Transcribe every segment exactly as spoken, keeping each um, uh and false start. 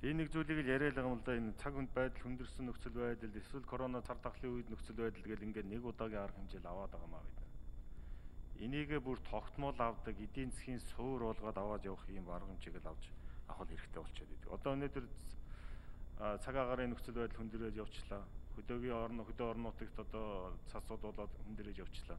Энэ нэг зүйлийг л яриад байгаа юм л да. Энэ цаг үнд байдал хүндэрсэн нөхцөл байдал, эсвэл корона цар тахлын үед нөхцөл байдал гэл ингээд нэг удаагийн арга хэмжээл аваад байгаа маа бид. Энийгээ бүр тогтмол авдаг, эдийн засгийн суур болгоод аваад явах юм арга хэмжээг л авч авах хэрэгтэй болчиход идэг. Одоо өнөөдөр цаг агаарын нөхцөл байдал хүндрээд явчлаа. Хөдөөгийн орн хөдөө орон нутагт одоо цасууд болоод хүндрээд явчлаа.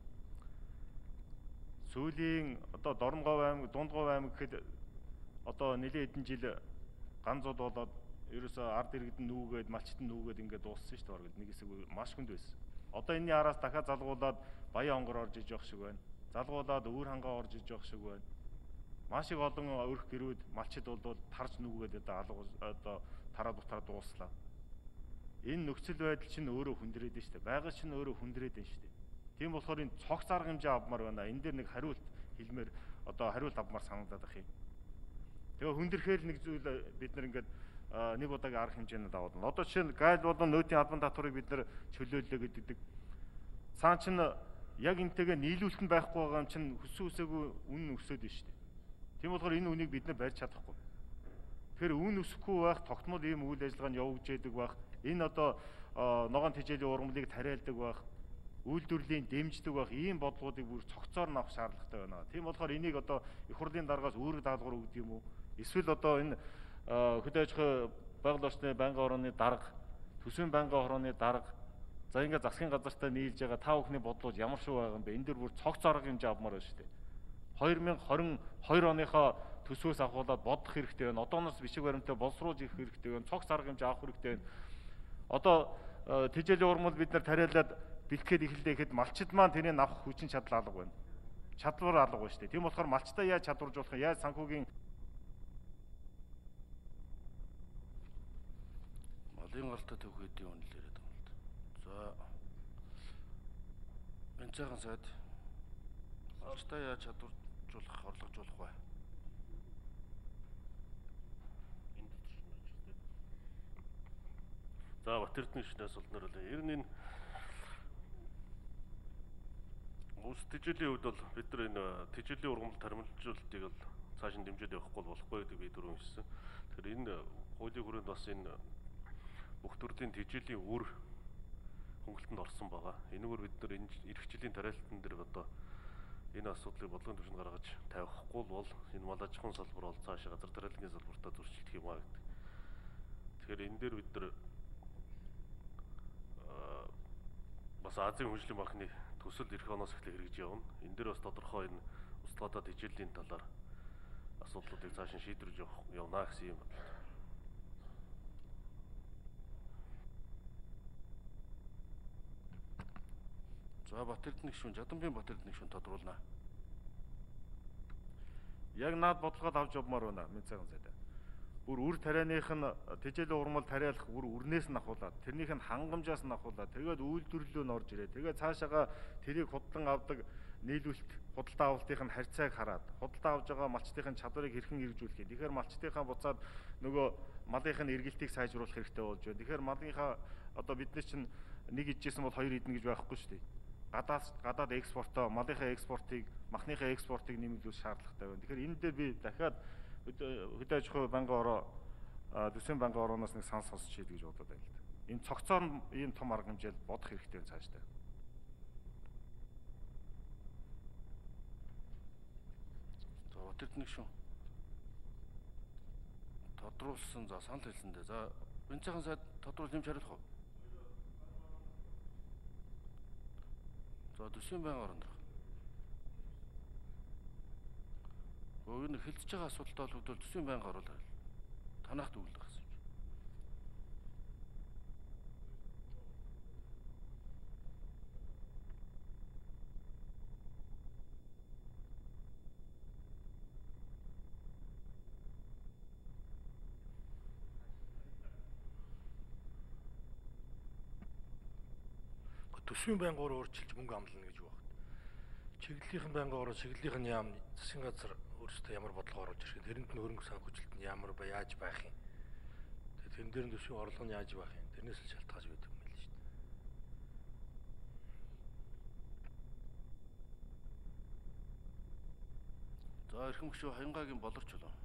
Сүүлийн одоо Дорногов аймаг, Дундгов аймаг гэхэд одоо нэлээд хэдэн жил ганцуд болоод ерөөсөө ард иргэдэн нүүгээд, малчтан нүүгээд ингээд дууссан шүү дээ. Нэг хэсэг маш хүнд байсан. Одоо энэний араас дахиад залгуулад Баян онгор орж иж явах шиг байна. Залгуулад Өвөр хангаа орж иж явах шиг байна. Маш их олон өрх гэрүүд малчид болвол тарж нүгээд одоо алга одоо тараа дутаа дууслаа. Энэ нөхцөл байдал чинь өөрөө хүндрээд нь шүү дээ. Байгаль чинь өөрөө хүндрээд нь шүү дээ. Тийм болохоор энэ цогц арга хэмжээ авмаар байна. Энэ дээр нэг хариулт хэлмээр одоо хариулт авмаар санагдаад ах юм. Тэгээ хүндрэхээр нэг зүйл бид нар ингээд нэг удаагийн арга хэмжээнд аваад байна. Одоо жишээ нь гайл болон нөөтийн албан татварыг бид нар чөлөөллөө гэдэг. Цаан чинь яг энтэйгээ нийлүүлэлт нь байхгүй байгаа юм чинь хүссэн үсээгүй үнэн өсөд нь шүү дээ. Тийм болохоор энэ үнийг бид нар барьж чадахгүй. Тэгэхээр үн өсөхгүй байх, тогтмол ийм үйл ажиллагаа нь явагдаж байдаг байх. Энэ одоо ногоон тэжээлийн ургамлыг тариалдаг байх, үйлдвэрлэлийн дэмждэг байх ийм бодлогуудыг бүр цогцоор нь авах шаардлагатай байна. Тийм болохоор энийг одоо их хурлын дараагаас үүрэг даалгавар өгдөг юм уу? Эсвэл одоо энэ хөдөө аж ахуй байгаль орчны байнгын орооны дарга, төсвийн байнгын орооны дарга, за ингээд засгийн газартаа нийлж байгаа та бүхний бодлууд ямар шүү байгаа юм бэ? Энэ дөр бүр цогц арга хэмжээ авмаар байна шүү дээ. две тысячи двадцать two оныхоо төсвөөс авахуулаад бодох хэрэгтэй байна. Одооноос бишиг баримтаа боловсруулж ирэх хэрэгтэй байна. Цогц арга хэмжээ авах хэрэгтэй байна. Одоо тэжээлийн ургамал бид нар тариалаад бэлтгэхэд эхэллээ гэхэд малчид маань тэрийг авах хүчин чадал алга байна. Чадвар алга байна шүү дээ. Тийм болохоор малчтаа яаж чадваржуулах вэ? Яаж санхүүгийн малын галтай төвх хэдийн үнэл яриад байгаа юм л да. За энэ цагаан сайд малчтаа яаж чадваржуулах, орлогожуулах вэ? За Батэрдний шинэ асуултнаар л ер нь энэ улс тэжээлийн хувьд бол бид нар энэ тэжээлийн ургамал таримжуулалтыг бол цааш нь дэмжиж явахгүй болохгүй гэдэг би дөрөв хэлсэн. Тэгэхээр энэ хуулийн хүрээнд бас энэ бүх төрлийн тэжээлийн үр хөнгөлтөнд орсон байгаа. Энэгээр бид нар энэ эх жилийн тариалтан дээр одоо энэ асуудлыг бодлогын түвшинд гаргаж тавихгүй бол энэ мал аж ахуйн салбар бол цаашаа газар тариалангийн салбартаа зөрчилдөх юм аа гэдэг. Тэгэхээр энэ дээр бид нар бас Азийн хөгжлийн банкны төсөл эх оноос эхлэх хэрэгж явна. Энэ дээр бас тодорхой энэ услуудаа тэжээлийн талаар асуудлуудыг цааш нь шийдвэрж явах явна гэсэн юм байна. За Батэрдний гишүүн, Жадамбын Батэрдний гишүүн тодруулнаа. Яг наад бодлогод авч явмаар байна. Мэд цагаан сайд. Бүр үр тарианых нь тэжээлийн ургамал тариалах бүр үрнээс нь ахуулаад, тэрнийх нь хангамжаас нь ахуулаад, тэгээд үйлдвэрлэлөө нь орж ирээ. Тэгээд цаашаага тэрийг худалдан авдаг нийлүүлэлт, худалдаа авалтын харьцааг хараад, худалдаа авж байгаа малчтын чадварыг хэрхэн хэрэгжүүлэх юм. Тэгэхээр малчтынхаа буцаад нөгөө малынх нь эргэлтийг сайжруулах хэрэгтэй болж байна. Тэгэхээр малынхаа одоо бидний чинь нэг ижижсэн бол хоёр идэнэ гэж байхгүй шүү дээ. Гадаад гадаад экспортоо, малынхаа экспортыг, махныхаа экспортыг нэмэгдүүлэх шаардлагатай байна. Тэгэхээр энэ дээр би дахиад хөдөө аж ахуй байнгын ороо, төсвийн байнгын орооноос нэг санал сонсч хийдэг гэж бодоод байна л да. Энэ цогцоор ийм том арга хэмжээл бодох хэрэгтэй байна цаашдаа. За Батэрдний гишүүн. Тодруулсан, за санал хэлсэн дээ. За энэ цагаан сайд тодруулж нэмж хариулах уу? За төсвийн байнгын ороонд. Өөр нэг хилцэж байгаа асуудалтай холбогдвол төсвийн байнга оруулаа. Танахт өгүүлэх гэсэн юм. Төсвийн байнгын ороо өөрчилж мөнгө амлана гэж байна. Чиглэлийнхэн байнгын ороо, чиглэлийнхэн яам засгийн газар өөрсдөө ямар бодлого оруулж ирэх юм. Тэрэнд нь хөрөнгө санхүүжилт нь ямар ба яаж байх юм. Тэгээд тэн дээр нь төсвийн орлого нь яаж байх юм. Тэрнээс л шалтгаалж байдаг юм байл шүү дээ. За эрхэм гишүүн Хаянгагийн боловч болов.